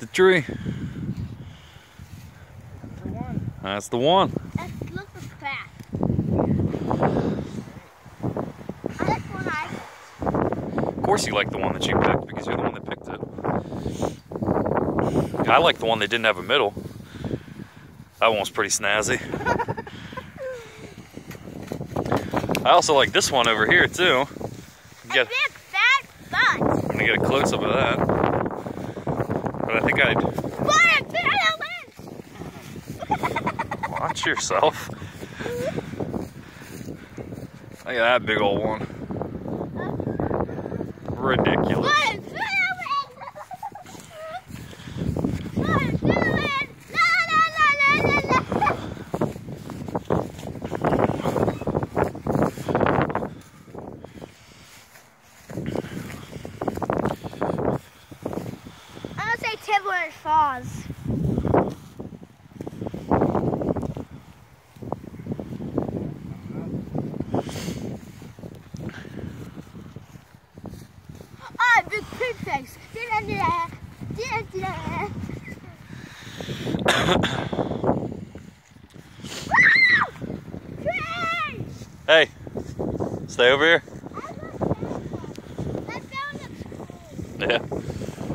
the tree. The one. That's the one. Let's look for crap. I like one I Of course you like the one that you picked because you're the one that picked it. I like the one that didn't have a middle. That one was pretty snazzy. I also like this one over here too. Get, a big fat butt. I'm gonna get a close up of that. But I think I'd watch yourself. Look at that big old one. Ridiculous. Tiddler Falls. Oh, big pig face. Hey, stay over here. I found a Yeah.